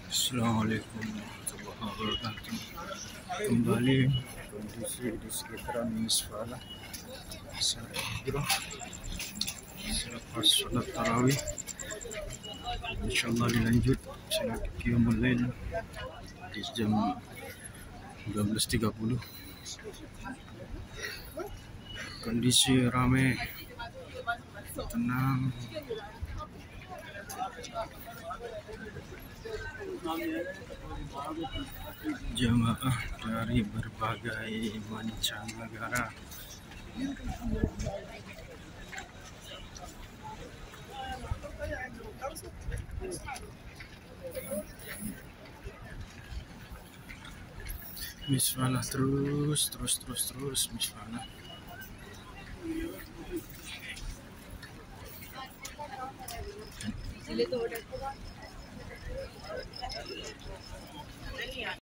Assalamualaikum warahmatullahi wabarakatuh. Kembali kondisi di sekitaran Misfala saat hijrah selepas sholat tarawih. Insyaallah dilanjut sholat qiyamul lail di jam 12.30. Kondisi ramai, tenang. Jamaah dari berbagai mancanegara Misfala terus Misfala.